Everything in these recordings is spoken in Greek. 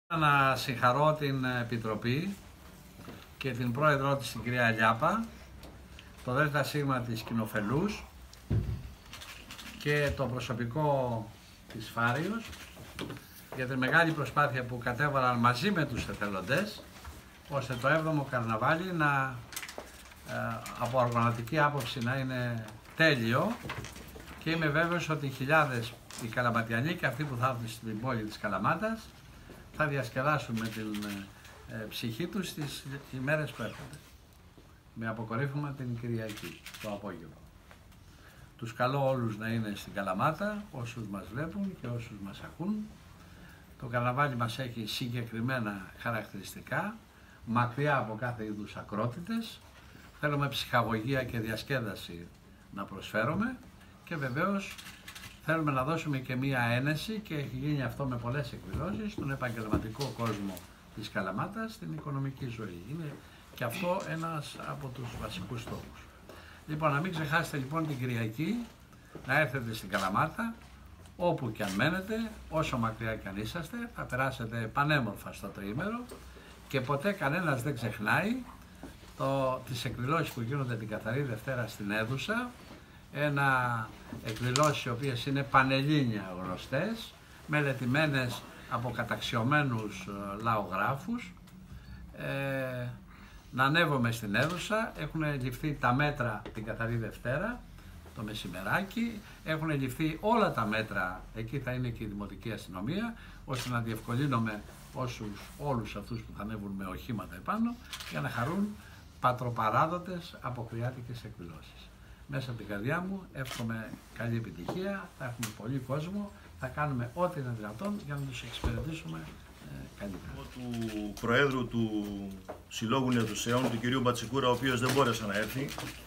Να συγχαρώ την Επιτροπή και την πρόεδρό της, την κυρία Λιάπα, το ΔΣ της Κοινοφελούς και το προσωπικό της Φάριος για τη μεγάλη προσπάθεια που κατέβαλαν μαζί με τους εθελοντές, ώστε το 7ο καρναβάλι από οργανωτική άποψη να είναι τέλειο, και είμαι βέβαιος ότι χιλιάδες οι Καλαματιανοί και αυτοί που θα έρθουν στην πόλη της Καλαμάτας θα διασκεδάσουν με την ψυχή τους στις ημέρες που έρχονται, με αποκορύφωμα την Κυριακή το απόγευμα. Τους καλώ όλους να είναι στην Καλαμάτα, όσους μας βλέπουν και όσους μας ακούν. Το καρναβάλι μας έχει συγκεκριμένα χαρακτηριστικά, μακριά από κάθε είδους ακρότητες. Θέλουμε ψυχαγωγία και διασκέδαση να προσφέρουμε και βεβαίως θέλουμε να δώσουμε και μία ένεση, και έχει γίνει αυτό με πολλές εκδηλώσεις, στον επαγγελματικό κόσμο της Καλαμάτας, στην οικονομική ζωή. Είναι και αυτό ένας από τους βασικούς στόχους. Λοιπόν, να μην ξεχάσετε λοιπόν την Κυριακή να έρθετε στην Καλαμάτα, όπου και αν μένετε, όσο μακριά και αν είσαστε, θα περάσετε πανέμορφα στο τριήμερο και ποτέ κανένας δεν ξεχνάει τις εκδηλώσεις που γίνονται την Καθαρή Δευτέρα στην Έδουσα. Εκδηλώσεις οι οποίες είναι πανελλήνια γνωστές, μελετημένες από καταξιωμένους λαογράφους. Να ανέβουμε στην Έδουσα, έχουν ληφθεί τα μέτρα την Καθαρή Δευτέρα, το μεσημεράκι, έχουν ληφθεί όλα τα μέτρα, εκεί θα είναι και η Δημοτική Αστυνομία, ώστε να διευκολύνουμε όλους αυτούς που θα ανέβουν με οχήματα επάνω, για να χαρούν πατροπαράδοτες αποκριάτικες εκδηλώσεις. Μέσα από την καρδιά μου εύχομαι καλή επιτυχία, θα έχουμε πολύ κόσμο, θα κάνουμε ό,τι είναι δυνατόν για να τους εξυπηρετήσουμε καλύτερα. Του Προέδρου του Συλλόγου Νεδουσαίων, του κυρίου Μπατσικούρα, ο οποίος δεν μπόρεσε να έρθει,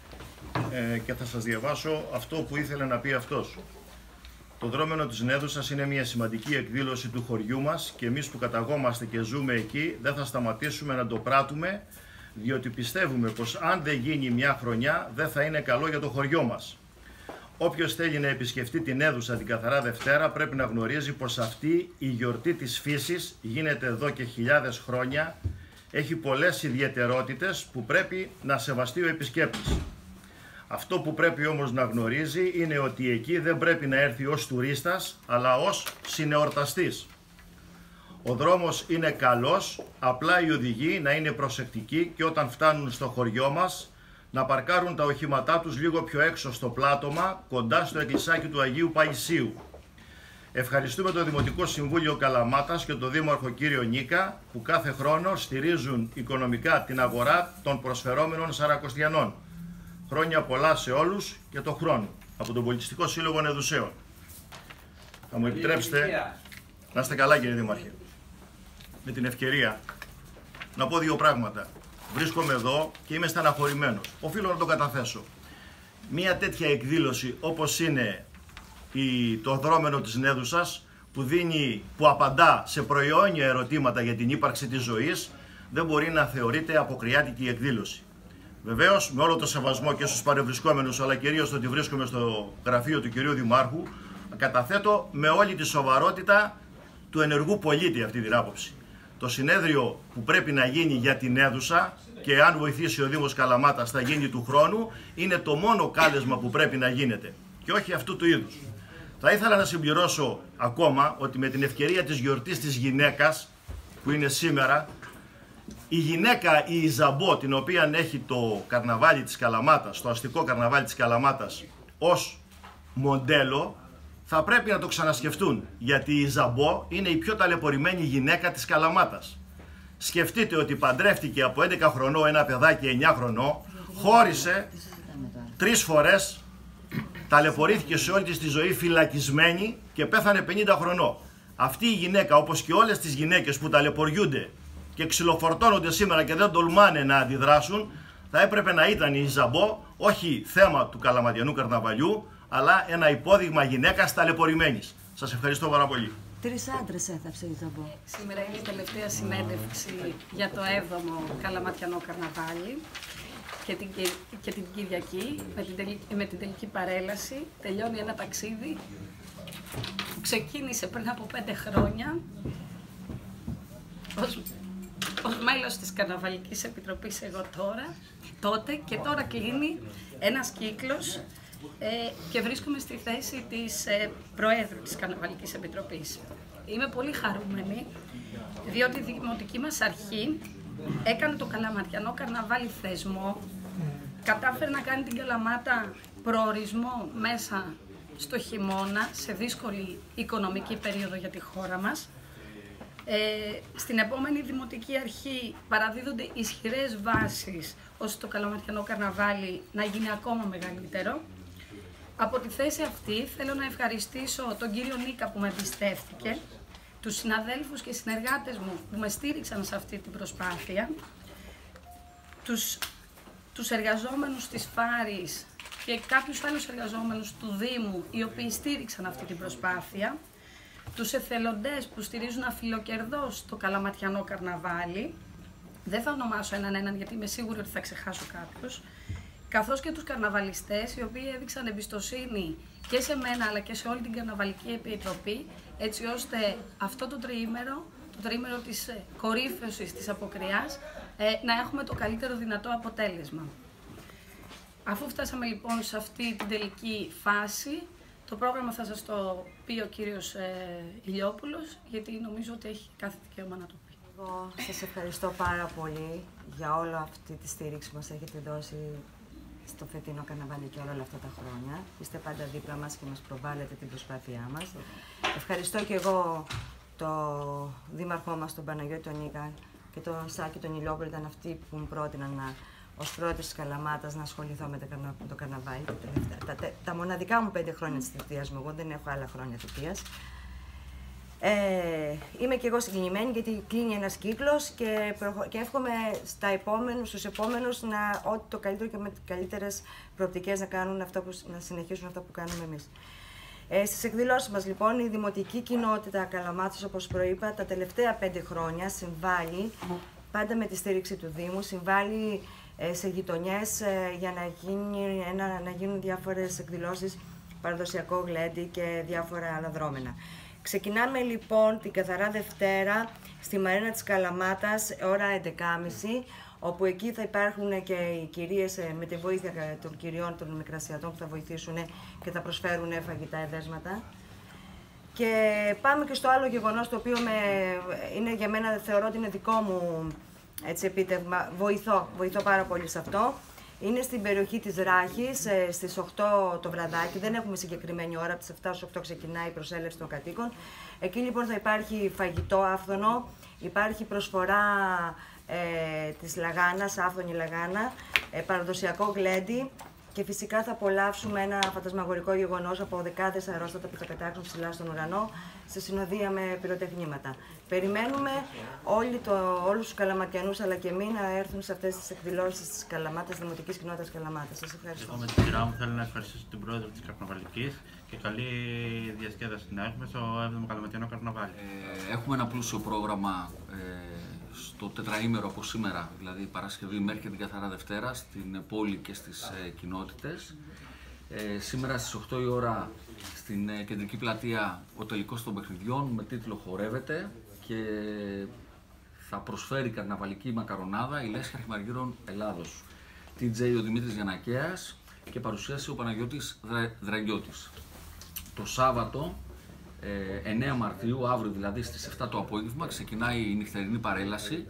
και θα σας διαβάσω αυτό που ήθελε να πει αυτός. Το δρόμενο της Νέδουσας είναι μια σημαντική εκδήλωση του χωριού μας και εμείς που καταγόμαστε και ζούμε εκεί δεν θα σταματήσουμε να το πράττουμε, διότι πιστεύουμε πως αν δεν γίνει μια χρονιά δεν θα είναι καλό για το χωριό μας. Όποιος θέλει να επισκεφτεί την Έδουσα την Καθαρά Δευτέρα πρέπει να γνωρίζει πως αυτή η γιορτή της φύσης γίνεται εδώ και χιλιάδες χρόνια, έχει πολλές ιδιαιτερότητες που πρέπει να σεβαστεί ο επισκέπτης. Αυτό που πρέπει όμως να γνωρίζει είναι ότι εκεί δεν πρέπει να έρθει ως τουρίστας, αλλά ως συνεορταστής. Ο δρόμος είναι καλός, απλά οι οδηγοί να είναι προσεκτικοί και όταν φτάνουν στο χωριό μας να παρκάρουν τα οχήματά τους λίγο πιο έξω στο πλάτωμα, κοντά στο εκκλησάκι του Αγίου Παϊσίου. Ευχαριστούμε το Δημοτικό Συμβούλιο Καλαμάτας και τον Δήμαρχο κύριο Νίκα, που κάθε χρόνο στηρίζουν οικονομικά την αγορά των προσφερόμενων Σαρακοστιανών. Χρόνια πολλά σε όλους και το χρόνο. Από τον Πολιτιστικό Σύλλογο Νεδουσαίων. Θα μου επιτρέψετε, να είστε καλά κύριε Δήμαρχε, με την ευκαιρία να πω δύο πράγματα. Βρίσκομαι εδώ και είμαι στεναχωρημένος. Οφείλω να το καταθέσω. Μία τέτοια εκδήλωση όπως είναι το δρόμενο της Νέδουσας, που απαντά σε προαιώνια ερωτήματα για την ύπαρξη της ζωής, δεν μπορεί να θεωρείται αποκριάτικη εκδήλωση. Βεβαίως, με όλο το σεβασμό και στους παρευρισκόμενους, αλλά κυρίως το ότι βρίσκομαι στο γραφείο του κυρίου Δημάρχου, καταθέτω με όλη τη σοβαρότητα του ενεργού πολίτη αυτή την άποψη. Το συνέδριο που πρέπει να γίνει για την Έδουσα, και αν βοηθήσει ο Δήμος Καλαμάτας θα γίνει του χρόνου, είναι το μόνο κάλεσμα που πρέπει να γίνεται και όχι αυτού του είδους. Θα ήθελα να συμπληρώσω ακόμα ότι με την ευκαιρία της γιορτής της γυναίκας που είναι σήμερα, η γυναίκα η Ιζαμπό, την οποία έχει το καρναβάλι της Καλαμάτας, το αστικό καρναβάλι της Καλαμάτας ως μοντέλο, θα πρέπει να το ξανασκεφτούν, γιατί η Ιζαμπό είναι η πιο ταλαιπωρημένη γυναίκα της Καλαμάτας. Σκεφτείτε ότι παντρεύτηκε από 11 χρονών ένα παιδάκι 9 χρονών, χώρισε 3 φορές, ταλαιπωρήθηκε σε όλη της τη ζωή φυλακισμένη και πέθανε 50 χρονών. Αυτή η γυναίκα, όπως και όλες τις γυναίκες που ταλαιπωριούνται και ξυλοφορτώνονται σήμερα και δεν τολμάνε να αντιδράσουν, θα έπρεπε να ήταν η Ιζαμπό όχι θέμα του Καλαματιανού Καρναβαλιού, αλλά ένα υπόδειγμα γυναίκας ταλαιπωρημένης. Σας ευχαριστώ πάρα πολύ. 3 άντρες έθαψε η Ιζαμπό. Σήμερα είναι η τελευταία συνέντευξη για το 7ο Καλαματιανό Καρναβάλι και την Κυριακή με την τελική παρέλαση τελειώνει ένα ταξίδι που ξεκίνησε πριν από 5 χρόνια ως μέλος της Καρναβαλικής Επιτροπής εγώ τότε και τώρα κλείνει ένας κύκλος και βρίσκομαι στη θέση της Προέδρου της Καρναβαλικής Επιτροπής. Είμαι πολύ χαρούμενη, διότι η δημοτική μας αρχή έκανε το Καλαματιανό Καρναβάλι θεσμό, κατάφερε να κάνει την Καλαμάτα προορισμό μέσα στο χειμώνα, σε δύσκολη οικονομική περίοδο για τη χώρα μας. Στην επόμενη δημοτική αρχή παραδίδονται ισχυρές βάσεις ώστε το Καλαματιανό Καρναβάλι να γίνει ακόμα μεγαλύτερο. Από τη θέση αυτή θέλω να ευχαριστήσω τον κύριο Νίκα που με εμπιστεύτηκε, τους συναδέλφους και συνεργάτες μου που με στήριξαν σε αυτή την προσπάθεια, τους εργαζόμενους της Φάρης και κάποιους άλλους εργαζόμενους του Δήμου οι οποίοι στήριξαν αυτή την προσπάθεια, τους εθελοντές που στηρίζουν αφιλοκερδώς το Καλαματιανό Καρναβάλι, δεν θα ονομάσω έναν γιατί είμαι σίγουρη ότι θα ξεχάσω κάποιους, καθώς και τους καρναβαλιστές οι οποίοι έδειξαν εμπιστοσύνη και σε μένα αλλά και σε όλη την Καρναβαλική Επιτροπή, έτσι ώστε αυτό το τριήμερο της κορύφωσης της αποκριάς, να έχουμε το καλύτερο δυνατό αποτέλεσμα. Αφού φτάσαμε λοιπόν σε αυτή την τελική φάση, το πρόγραμμα θα σας το πει ο κύριος Ηλιόπουλος, γιατί νομίζω ότι έχει κάθε δικαίωμα να το πει. Εγώ σας ευχαριστώ πάρα πολύ για όλη αυτή τη στήριξη που μας έχετε δώσει στο φετινό καρναβάλι και όλα αυτά τα χρόνια. Είστε πάντα δίπλα μας και μας προβάλλετε την προσπάθειά μας. Ευχαριστώ και εγώ τον δήμαρχό μας, τον Παναγιώτη τον Νίκα, και τον Σάκη τον Ηλιόπουλο, ήταν αυτοί που μου πρότειναν ως πρόεδρος της Καλαμάτας να ασχοληθώ με το καρναβάλι. Τα μοναδικά μου 5 χρόνια της θητείας μου, εγώ δεν έχω άλλα χρόνια θητείας. Είμαι και εγώ συγκινημένη γιατί κλείνει ένας κύκλος και εύχομαι στους επόμενους ό,τι το καλύτερο και με τις καλύτερες προοπτικές να συνεχίσουν αυτό που κάνουμε εμείς. Στις εκδηλώσεις μας λοιπόν η Δημοτική Κοινότητα Καλαμάτας, όπως προείπα, τα τελευταία 5 χρόνια συμβάλλει, πάντα με τη στήριξη του Δήμου, συμβάλλει σε γειτονιές για να γίνουν διάφορες εκδηλώσεις, παραδοσιακό γλέντι και διάφορα άλλα δρόμενα. Ξεκινάμε λοιπόν την καθαρά Δευτέρα στη Μαρίνα της Καλαμάτας, ώρα 11.30, όπου εκεί θα υπάρχουν και οι κυρίες με τη βοήθεια των κυριών των μικρασιατών που θα βοηθήσουν και θα προσφέρουν φαγητά εδέσματα. Και πάμε και στο άλλο γεγονός το οποίο είναι για μένα, θεωρώ ότι είναι δικό μου επίτευγμα, βοηθώ πάρα πολύ σε αυτό. Είναι στην περιοχή της Ράχης, στις 8 το βραδάκι, δεν έχουμε συγκεκριμένη ώρα, από τις 7 στις 8 ξεκινάει η προσέλευση των κατοίκων. Εκεί λοιπόν θα υπάρχει φαγητό άφθονο, υπάρχει προσφορά της λαγάνας, άφθονη λαγάνα, παραδοσιακό γλέντι και φυσικά θα απολαύσουμε ένα φαντασμαγορικό γεγονός από δεκάδες αερόστατα που θα πετάξουν ψηλά στον ουρανό σε συνοδεία με πυροτεχνήματα. Περιμένουμε όλους τους Καλαματιανούς αλλά και εμείς να έρθουν σε αυτές τις εκδηλώσεις της Καλαμάτας, Δημοτικής Κοινότητας Καλαμάτας. Σας ευχαριστώ. Εγώ με τη σειρά μου θέλω να ευχαριστήσω την Πρόεδρο της Καρναβαλικής και καλή διασκέδαση να έχουμε στο 7ο Καλαματιανό Καρναβάλι. Έχουμε ένα πλούσιο πρόγραμμα στο τετραήμερο από σήμερα, δηλαδή Παρασκευή μέχρι και την καθαρά Δευτέρα, στην πόλη και στις κοινότητες. Σήμερα στις 8 η ώρα στην κεντρική πλατεία ο τελικός των παιχνιδιών με τίτλο «Χορεύεται» και θα προσφέρει καρναβαλική μακαρονάδα η Λέσχη Αρχιμαργύρων Ελλάδος. TJ ο Δημήτρης Γιαννακέας και παρουσίασε ο Παναγιώτης Δραγιώτης. Το Σάββατο 9 Μαρτίου, αύριο δηλαδή στις 7 το απόγευμα, ξεκινάει η νυχτερινή παρέλαση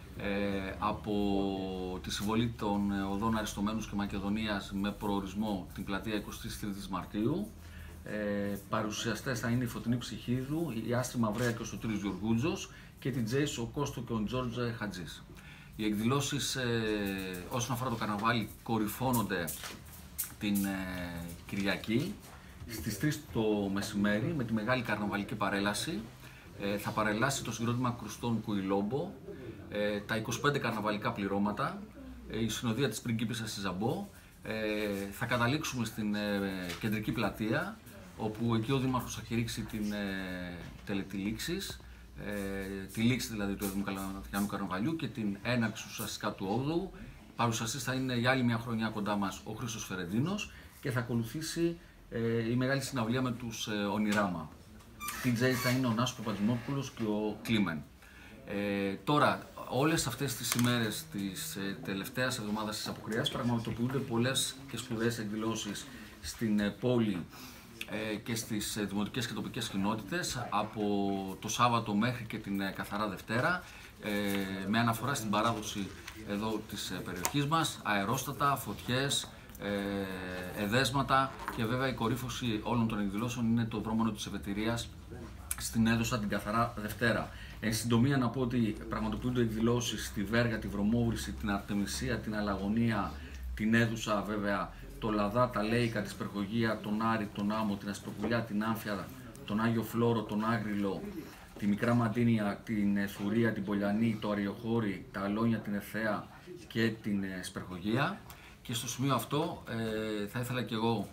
από τη συμβολή των οδών Αριστομένους και Μακεδονίας με προορισμό την πλατεία 23 Μαρτίου. Παρουσιαστές θα είναι η Φωτεινή Ψυχίδου, η Άστρη Μαυρέα και ο Σωτήρης Γεωργούτζος και την Τζέις ο Κώστο και ο Τζόρτζε Χατζής. Οι εκδηλώσεις όσον αφορά το καρναβάλι κορυφώνονται την Κυριακή στις 3 το μεσημέρι με τη μεγάλη καρναβαλική παρέλαση. Θα παρελάσει το συγκρότημα Κρουστών Κουιλόμπο, τα 25 καρναβαλικά πληρώματα, η συνοδεία της πριγκίπισσας Σιζαμπό. Θα καταλήξουμε στην κεντρική πλατεία, όπου εκεί ο Δήμαρχος θα κηρύξει την τελετή λήξης, τη λήξη δηλαδή του 7ου Καλαματιανού Καρναβαλιού και την έναρξη ουσιαστικά του 8ου. Παρουσιαστής θα είναι για άλλη μια χρονιά κοντά μας ο Χρήστος Φερεντίνος και θα ακολουθήσει η μεγάλη συναυλία με τους Ονειράμα. DJ θα είναι ο Νάσος Παπαντζημόπουλος και ο Κλίμεν. Τώρα, όλες αυτές τις ημέρες της τελευταίας εβδομάδας της Αποκριάς πραγματοποιούνται πολλές και σπουδαίες εκδηλώσεις στην πόλη και στις δημοτικές και τοπικές κοινότητες, από το Σάββατο μέχρι και την καθαρά Δευτέρα, με αναφορά στην παράδοση εδώ της περιοχής μας, αερόστατα, φωτιές, εδέσματα, και βέβαια η κορύφωση όλων των εκδηλώσεων είναι το δρόμενο της Εφετηρίας στην Έδωσα την καθαρά Δευτέρα. Εν συντομία να πω ότι πραγματοποιούνται εκδηλώσεις στη Βέργα, τη Βρωμόβρηση, την Αρτεμισία, την Αλλαγωνία, την Έδουσα βέβαια, το Λαδά, τα Λέικα, τη Σπερχογία, τον Άρη, τον Άμμο, την Ασπροπουλιά, την Άμφια, τον Άγιο Φλόρο, τον Άγριλο, τη Μικρά Μαντίνια, την Θουρία, την Πολιανή, το Αριοχώρι, τα Αλόνια, την Εθέα και την Σπερχογία. Και στο σημείο αυτό θα ήθελα και εγώ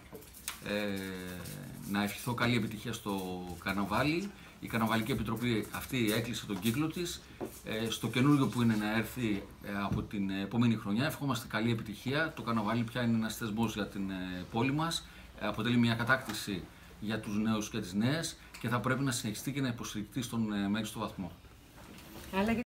να ευχηθώ καλή επιτυχία στο καρναβάλι. Η Καρναβαλική Επιτροπή αυτή έκλεισε τον κύκλο της. Στο καινούργιο που είναι να έρθει από την επόμενη χρονιά, ευχόμαστε καλή επιτυχία. Το καρναβάλι πια είναι ένας θεσμός για την πόλη μας. Αποτελεί μια κατάκτηση για τους νέους και τις νέες και θα πρέπει να συνεχιστεί και να υποστηριχτεί στον μέγιστο βαθμό.